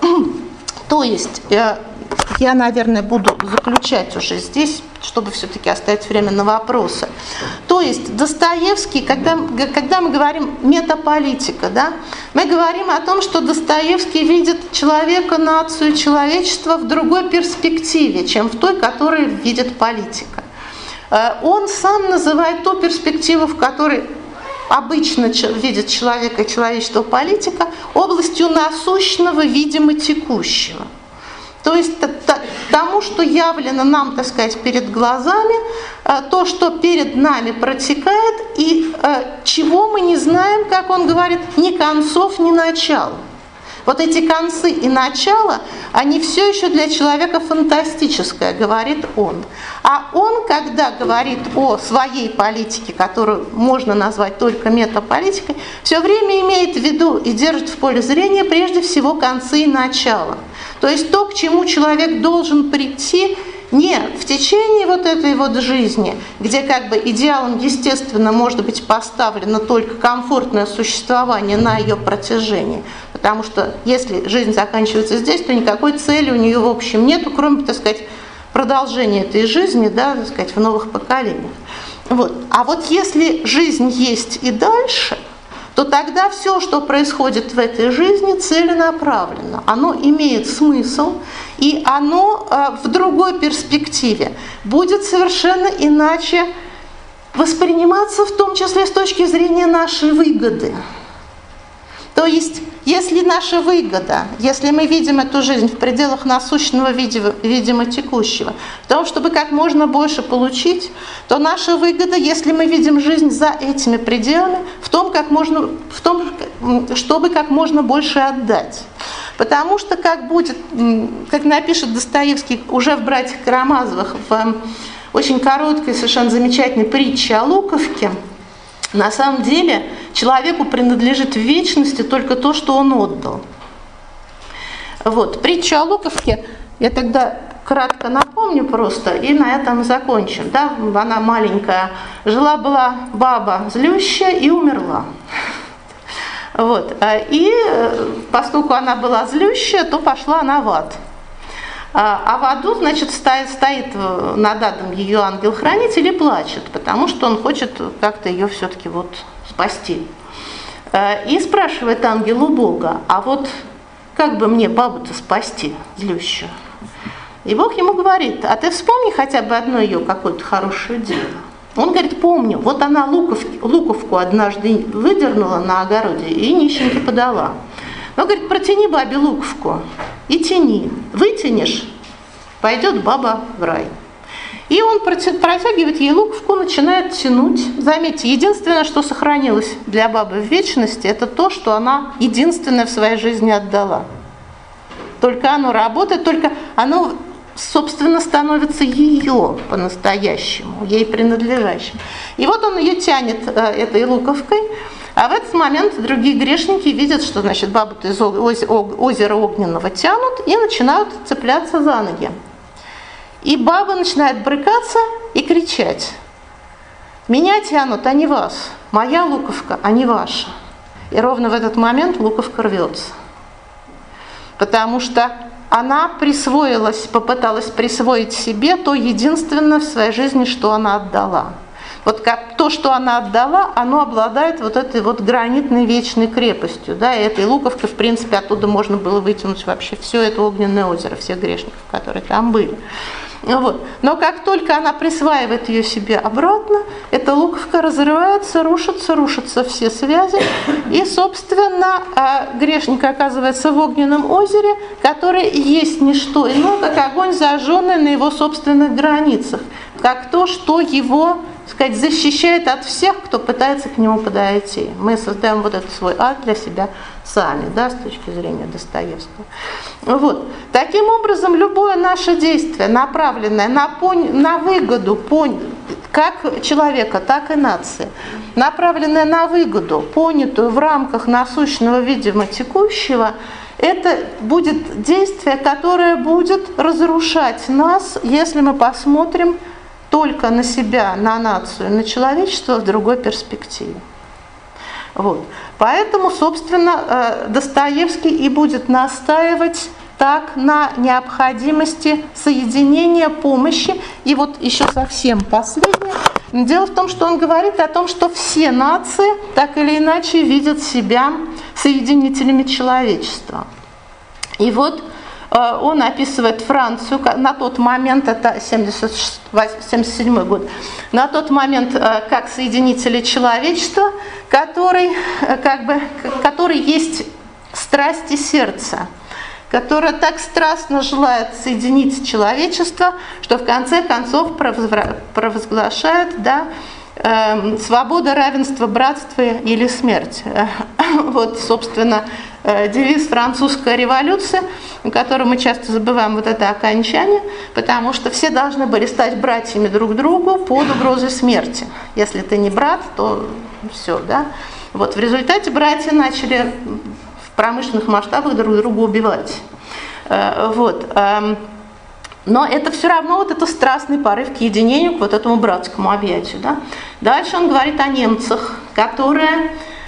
То есть я, наверное, буду заключать уже здесь, чтобы все-таки оставить время на вопросы. То есть Достоевский, когда мы говорим метаполитика, да, мы говорим о том, что Достоевский видит человека, нацию, человечество в другой перспективе, чем в той, которую видит политика. Он сам называет ту перспективу, в которой обычно видит человека и человечество политика, областью насущного, видимо, текущего. То есть тому, что явлено нам, так сказать, перед глазами, то, что перед нами протекает, и чего мы не знаем, как он говорит, ни концов, ни начала. Вот эти концы и начало, они все еще для человека фантастическое, говорит он. А он, когда говорит о своей политике, которую можно назвать только метаполитикой, все время имеет в виду и держит в поле зрения прежде всего концы и начало. То есть то, к чему человек должен прийти не в течение вот этой вот жизни, где как бы идеалом, естественно, может быть поставлено только комфортное существование на ее протяжении. Потому что если жизнь заканчивается здесь, то никакой цели у нее в общем нету, кроме, так сказать, продолжения этой жизни, да, так сказать, в новых поколениях. Вот. А вот если жизнь есть и дальше, то тогда все, что происходит в этой жизни, целенаправленно. Оно имеет смысл, и оно в другой перспективе будет совершенно иначе восприниматься, в том числе с точки зрения нашей выгоды. То есть, если наша выгода, если мы видим эту жизнь в пределах насущного, видимо, текущего, в том, чтобы как можно больше получить, то наша выгода, если мы видим жизнь за этими пределами, в том, чтобы как можно больше отдать. Потому что, как напишет Достоевский уже в «Братьях Карамазовых», в очень короткой, совершенно замечательной притче о Луковке, на самом деле человеку принадлежит в вечности только то, что он отдал. Вот. Притчу о Луковке я тогда кратко напомню просто, и на этом закончим. Да? Она маленькая. Жила-была баба злющая и умерла. Вот. И поскольку она была злющая, то пошла она в ад. А в аду, значит, стоит над адом ее ангел-хранитель и плачет, потому что он хочет как-то ее все-таки вот спасти. И спрашивает ангел у Бога: а вот как бы мне бабу-то спасти злющую? И Бог ему говорит: а ты вспомни хотя бы одно ее какое-то хорошее дело. Он говорит: помню, вот она луковку однажды выдернула на огороде и нищенке подала. Он говорит: протяни бабе луковку и тяни. Вытянешь, пойдет баба в рай. И он протягивает ей луковку, начинает тянуть. Заметьте, единственное, что сохранилось для бабы в вечности, это то, что она единственное в своей жизни отдала. Только оно работает, только оно, собственно, становится ее по-настоящему, ей принадлежащим. И вот он ее тянет этой луковкой, а в этот момент другие грешники видят, что, значит, бабу-то из озера огненного тянут и начинают цепляться за ноги. И баба начинает брыкаться и кричать: меня тянут, а не вас, моя луковка, а не ваша. И ровно в этот момент луковка рвется, потому что она попыталась присвоить себе то единственное в своей жизни, что она отдала. Вот как то, что она отдала, оно обладает вот этой вот гранитной вечной крепостью. Да, и этой луковкой, в принципе, оттуда можно было вытянуть вообще все это огненное озеро, всех грешников, которые там были. Вот. Но как только она присваивает ее себе обратно, эта луковка разрывается, рушатся все связи, и, собственно, грешник оказывается в огненном озере, которое есть не что иное, как огонь, зажженный на его собственных границах, как то, что его, так сказать, защищает от всех, кто пытается к нему подойти. Мы создаем вот этот свой ад для себя сами, да, с точки зрения Достоевского. Вот. Таким образом, любое наше действие, направленное на выгоду как человека, так и нации, направленное на выгоду, понятую в рамках насущного, видимо, текущего, это будет действие, которое будет разрушать нас, если мы посмотрим только на себя, на нацию, на человечество в другой перспективе. Вот. Поэтому, собственно, Достоевский и будет настаивать так на необходимости соединения, помощи. И вот еще совсем последнее. Дело в том, что он говорит о том, что все нации так или иначе видят себя соединителями человечества. И вот он описывает Францию на тот момент, это 1977 год, на тот момент как соединители человечества, который есть страсти сердца, которая так страстно желает соединить человечество, что в конце концов провозглашает, да, свобода, равенство, братство или смерть. Вот, собственно, девиз французской революции, который мы часто забываем вот это окончание, потому что все должны были стать братьями друг другу под угрозой смерти. Если ты не брат, то все, да. Вот в результате братья начали в промышленных масштабах друг друга убивать. Вот. Но это все равно вот это страстный порыв к единению, к вот этому братскому объятию. Да? Дальше он говорит о немцах, которые,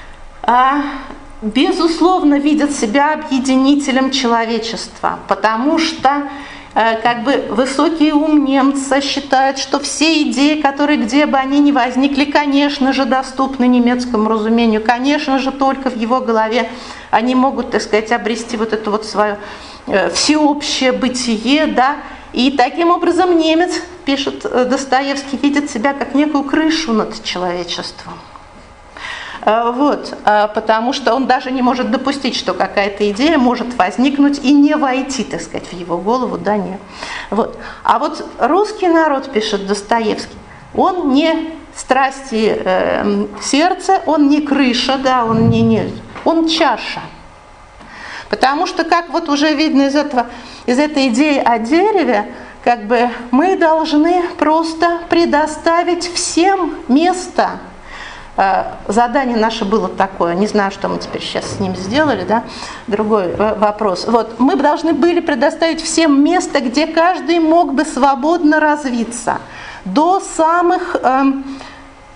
безусловно, видят себя объединителем человечества, потому что высокий ум немца считает, что все идеи, которые где бы они ни возникли, конечно же, доступны немецкому разумению, конечно же, только в его голове они могут, так сказать, обрести вот это вот свое всеобщее бытие, да. И таким образом немец, пишет Достоевский, видит себя как некую крышу над человечеством. Вот, потому что он даже не может допустить, что какая-то идея может возникнуть и не войти, так сказать, в его голову, да, нет. Вот. А вот русский народ, пишет Достоевский, он не страсти сердца, он не крыша, да, он чаша. Потому что, как вот уже видно из этой идеи о дереве, мы должны просто предоставить всем место. Задание наше было такое, не знаю, что мы теперь сейчас с ним сделали, да, другой вопрос. Вот, мы должны были предоставить всем место, где каждый мог бы свободно развиться, до самых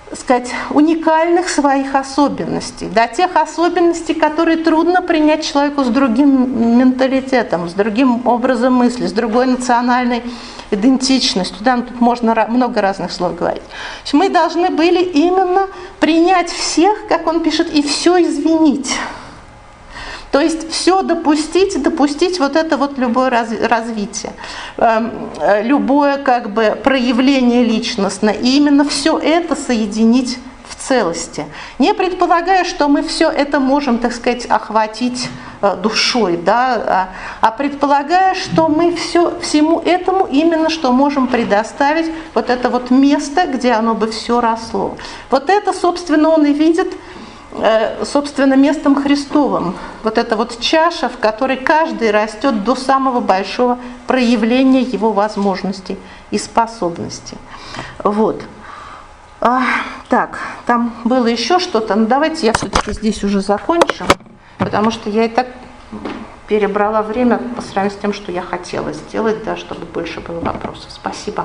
сказать, уникальных своих особенностей, да, тех особенностей, которые трудно принять человеку с другим менталитетом, с другим образом мысли, с другой национальной идентичностью. Да, тут можно много разных слов говорить. То есть мы должны были именно принять всех, как он пишет, и все извинить. То есть все допустить вот это вот любое развитие, любое как бы проявление личностное, и именно все это соединить в целости, не предполагая, что мы все это можем, так сказать, охватить душой, да, а предполагая, что мы всему этому именно что можем предоставить вот это вот место, где оно бы все росло. Вот это, собственно, он и видит, собственно, местом Христовым. Вот эта вот чаша, в которой каждый растет до самого большого проявления его возможностей и способностей. Вот. Так, там было еще что-то, но давайте я все-таки здесь уже закончу, потому что я и так перебрала время по сравнению с тем, что я хотела сделать, да, чтобы больше было вопросов. Спасибо.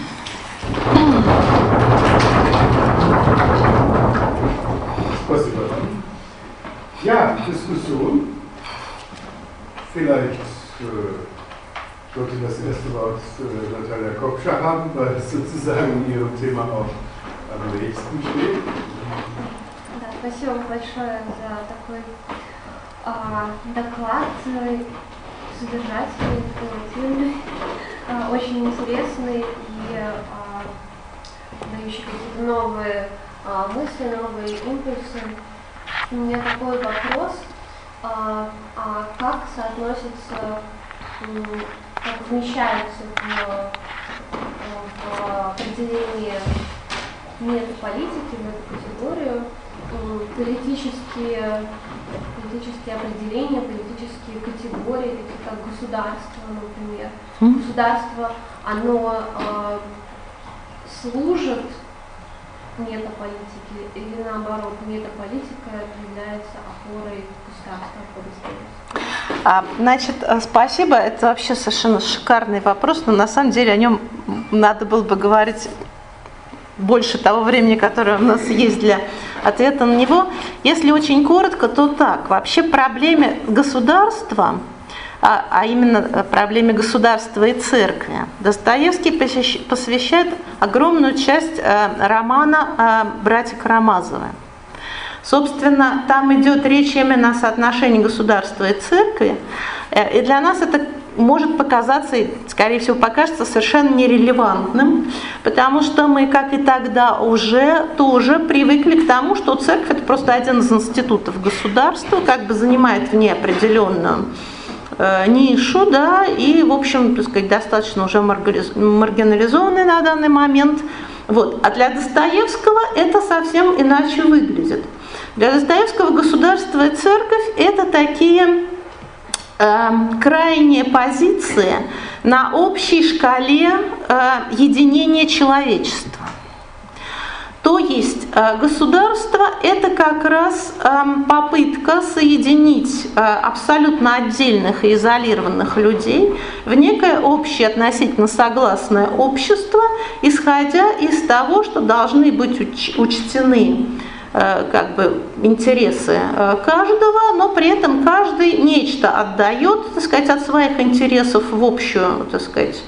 Спасибо. Ja, Diskussion. Vielleicht sollte das erste Wort Natalia Kopscha haben, weil es sozusagen in ihrem Thema auch am nächsten steht. Да, спасибо большое за такой доклад, содержательный, информативный, очень интересный и дающий какие-то новые мысли, новые импульсы. У меня такой вопрос, как соотносится, как вмещается в определении метаполитики, в эту категорию, политические определения, политические категории, такие как государство, например. Государство, оно служит метаполитике или наоборот, метаполитика является опорой государства, опорой страны? Значит, спасибо, это вообще совершенно шикарный вопрос, но на самом деле о нем надо было бы говорить больше того времени, которое у нас есть для ответа на него. Если очень коротко, то так. Вообще проблеме государства, а именно проблеме государства и церкви, Достоевский посвящает огромную часть романа «Братья Карамазовы». Собственно, там идет речь именно о соотношении государства и церкви, и для нас это может показаться, и, скорее всего, покажется совершенно нерелевантным, потому что мы, как и тогда, уже тоже привыкли к тому, что церковь – это просто один из институтов государства, как бы занимает в ней определенную нишу, да, и, в общем, так сказать, достаточно уже маргинализованный на данный момент. Вот. А для Достоевского это совсем иначе выглядит. Для Достоевского государство и церковь – это такие крайние позиции на общей шкале единения человечества. То есть государство – это как раз попытка соединить абсолютно отдельных и изолированных людей в некое общее относительно согласное общество, исходя из того, что должны быть учтены как бы интересы каждого, но при этом каждый нечто отдает, так сказать, от своих интересов в общую, так сказать,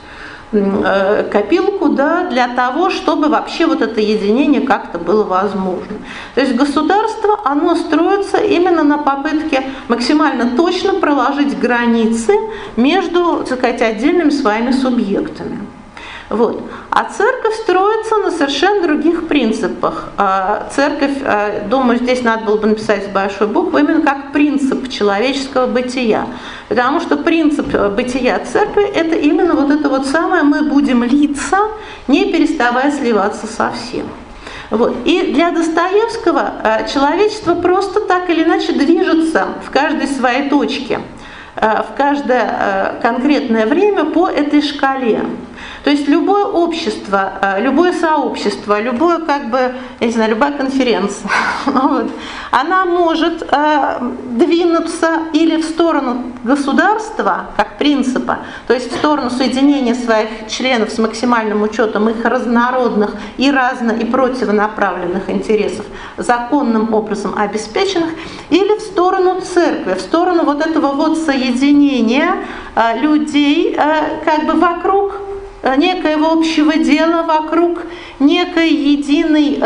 копилку, да, для того, чтобы вообще вот это единение как-то было возможно. То есть государство, оно строится именно на попытке максимально точно проложить границы между, так сказать, отдельными своими субъектами. Вот. А церковь строится на совершенно других принципах. Церковь, думаю, здесь надо было бы написать с большой буквы, именно как принцип человеческого бытия. Потому что принцип бытия церкви – это именно вот это вот самое «мы будем литься, не переставая сливаться со всем». Вот. И для Достоевского человечество просто так или иначе движется в каждой своей точке, в каждое конкретное время по этой шкале. То есть любое общество, любое сообщество, любое, как бы, я не знаю, любая конференция, вот, она может двинуться или в сторону государства, как принципа, то есть в сторону соединения своих членов с максимальным учетом их разнородных и и противонаправленных интересов, законным образом обеспеченных, или в сторону церкви, в сторону вот этого вот соединения людей как бы вокруг некоего общего дела, вокруг некой единой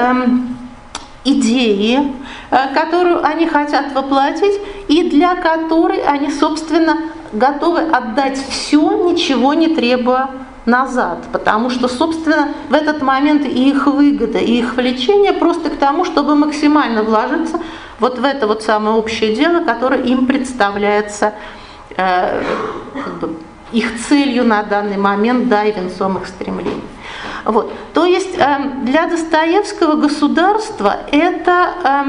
идеи, которую они хотят воплотить и для которой они, собственно, готовы отдать все, ничего не требуя назад, потому что, собственно, в этот момент и их выгода, и их влечение просто к тому, чтобы максимально вложиться вот в это вот самое общее дело, которое им представляется как бы их целью на данный момент, да, и венцом их стремлений. Вот. То есть для Достоевского государство – это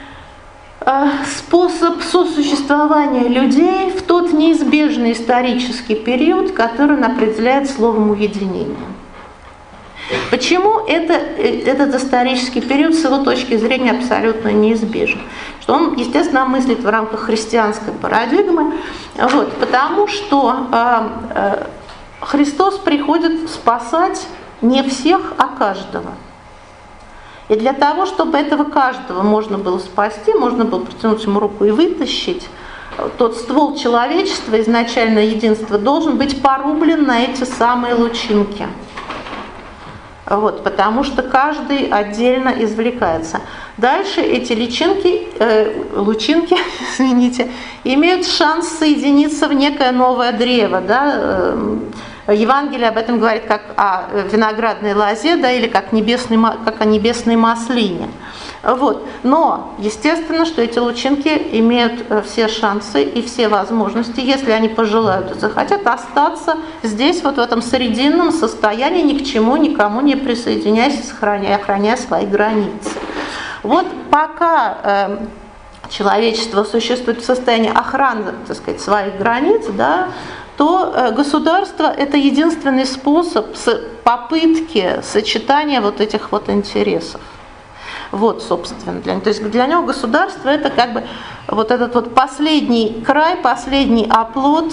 способ сосуществования людей в тот неизбежный исторический период, который он определяет словом «уединение». Почему этот исторический период с его точки зрения абсолютно неизбежен? Что он, естественно, мыслит в рамках христианской парадигмы, вот, потому что Христос приходит спасать не всех, а каждого. И для того, чтобы этого каждого можно было спасти, можно было протянуть ему руку и вытащить, тот ствол человечества, изначально единства, должен быть порублен на эти самые лучинки. Вот, потому что каждый отдельно извлекается. Дальше эти лучинки, извините, имеют шанс соединиться в некое новое древо. Да? Евангелие об этом говорит как о виноградной лозе, да, или как о небесной маслине. Вот. Но естественно, что эти лучинки имеют все шансы и все возможности, если они пожелают и захотят, остаться здесь, вот в этом срединном состоянии, ни к чему, никому не присоединяясь, охраняя свои границы. Вот пока человечество существует в состоянии охраны, так сказать, своих границ, да, то государство – это единственный способ попытки сочетания вот этих вот интересов. Вот, собственно, то есть для него государство – это как бы вот этот вот последний край, последний оплот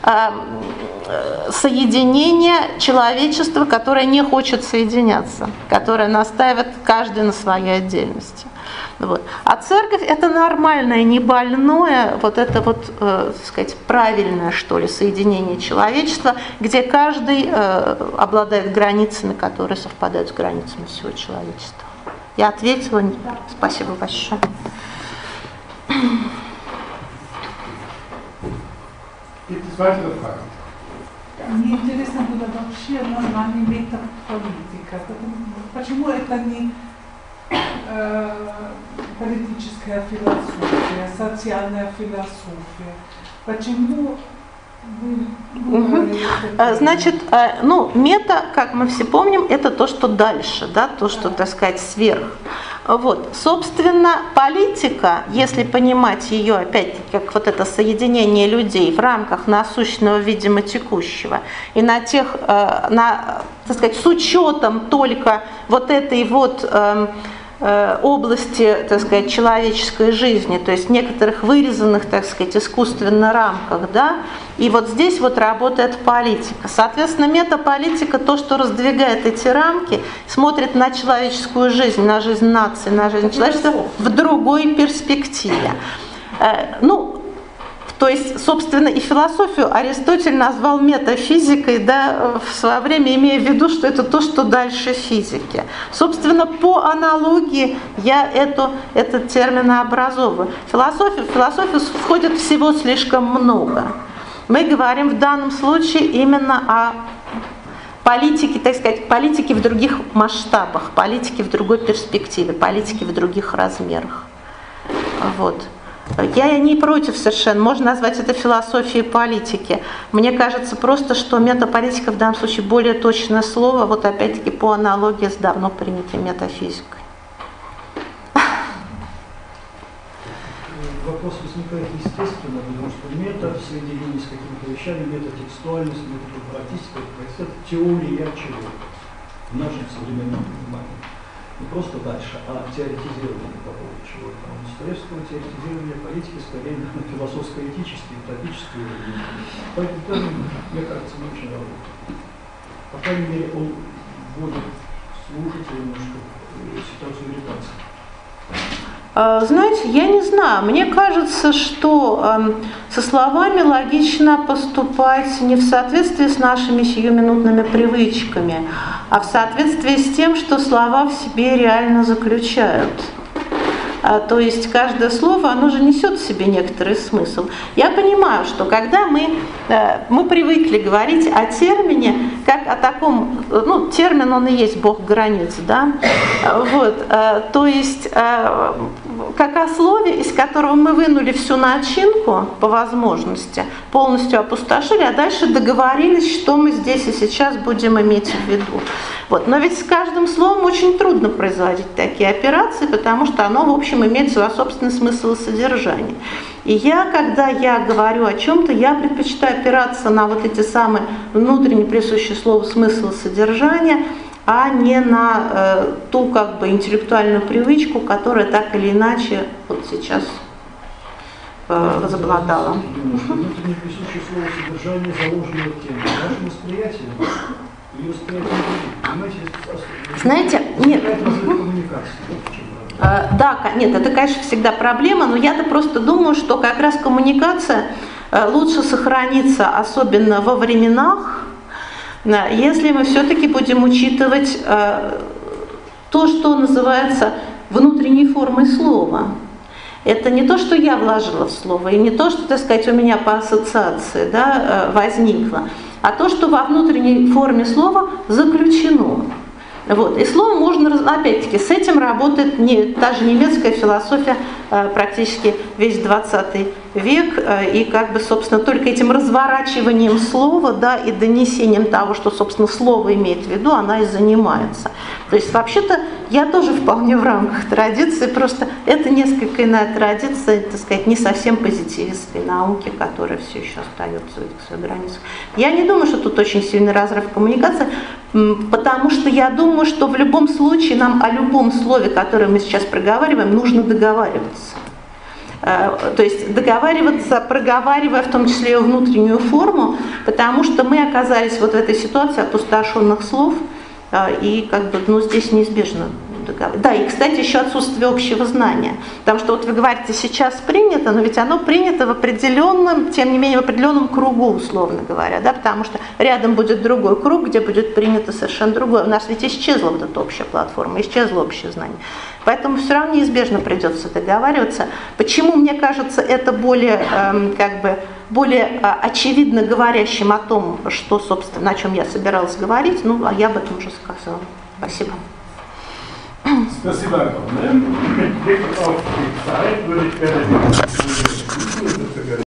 соединения человечества, которое не хочет соединяться, которое настаивает каждый на своей отдельности. Вот. А церковь – это нормальное, не больное, вот это вот, так сказать, правильное, что ли, соединение человечества, где каждый обладает границами, которые совпадают с границами всего человечества. Я ответила? Да. Спасибо большое. Мне интересно было вообще название метаполитика. Почему это не политическая философия, социальная философия? Почему Значит, мета, как мы все помним, это то, что дальше, да, то, что, так сказать, сверх. Вот, собственно, политика, если понимать ее, опять-таки, как вот это соединение людей в рамках насущного, видимо, текущего, и на тех, так сказать, с учетом только вот этой вот области, так сказать, человеческой жизни, то есть некоторых вырезанных, так сказать, искусственно рамках, да, и вот здесь вот работает политика. Соответственно, метаполитика, то, что раздвигает эти рамки, смотрит на человеческую жизнь, на жизнь нации, на жизнь человечества в другой перспективе. То есть, собственно, и философию Аристотель назвал метафизикой, да, в свое время, имея в виду, что это то, что дальше физики. Собственно, по аналогии я этот термин образовываю. В философию входит всего слишком много. Мы говорим в данном случае именно о политике, так сказать, политике в других масштабах, политике в другой перспективе, политике в других размерах. Вот. Я не против совершенно, можно назвать это философией политики. Мне кажется просто, что метаполитика в данном случае более точное слово, вот опять-таки по аналогии с давно принятой метафизикой. вопрос возникает естественно, потому что мета в соединении с какими-то вещами, метатекстуальность, метапрограмматистика, это теория человека в нашем современном понимании. Не просто дальше, а теоретизирование по поводу чего-то. У Достоевского теоретизирование политики скорее философско-этические, утопические уровни. Поэтому, мне кажется, не очень работает. По крайней мере, он вводит слушателя немножко в ситуацию ирритации. Знаете, я не знаю, мне кажется, что со словами логично поступать не в соответствии с нашими сиюминутными привычками, а в соответствии с тем, что слова в себе реально заключают. То есть каждое слово, оно же несет в себе некоторый смысл. Я понимаю, что когда мы привыкли говорить о термине, как о таком, ну, термин, он и есть бог границ, да, вот, то есть как о слове, из которого мы вынули всю начинку по возможности, полностью опустошили, а дальше договорились, что мы здесь и сейчас будем иметь в виду. Вот. Но ведь с каждым словом очень трудно производить такие операции, потому что оно, в общем, имеет свой собственный смысл и содержание. И когда я говорю о чем-то, я предпочитаю опираться на вот эти самые внутренне присущие слову смысл и содержание, а не на ту как бы интеллектуальную привычку, которая так или иначе вот сейчас возобладала. Внутренне присущее слово содержание заложено в теме. Наше восприятие, ее восприятие не будет. Знаете, нет. Да, нет, это, конечно, всегда проблема, но я-то просто думаю, что как раз коммуникация лучше сохранится, особенно во временах, если мы все-таки будем учитывать то, что называется внутренней формой слова. Это не то, что я вложила в слово, и не то, что, так сказать, у меня по ассоциации, да, возникло, а то, что во внутренней форме слова заключено. Вот. И слово можно, опять-таки, с этим работает та же немецкая философия практически весь 20 век, и как бы, собственно, только этим разворачиванием слова, да, и донесением того, что, собственно, слово имеет в виду, она и занимается. То есть, вообще-то, я тоже вполне в рамках традиции, просто это несколько иная традиция, так сказать, не совсем позитивистской науки, которая все еще остается в этих своих границах. Я не думаю, что тут очень сильный разрыв коммуникации, потому что я думаю, что в любом случае нам о любом слове, которое мы сейчас проговариваем, нужно договариваться. То есть договариваться, проговаривая в том числе и внутреннюю форму, потому что мы оказались вот в этой ситуации опустошенных слов, и как бы, ну, здесь неизбежно договариваться. Да, и, кстати, еще отсутствие общего знания, потому что вот вы говорите, сейчас принято, но ведь оно принято в определенном, тем не менее, в определенном кругу, условно говоря, да, потому что рядом будет другой круг, где будет принято совершенно другое. У нас ведь исчезла вот эта общая платформа, исчезло общее знание. Поэтому все равно неизбежно придется договариваться. Почему, мне кажется, это более, более очевидно говорящим о том, что, собственно, о чем я собиралась говорить, ну, а я об этом уже сказала. Спасибо. Спасибо огромное. Mit Blick auf die Zeit würde ich gerne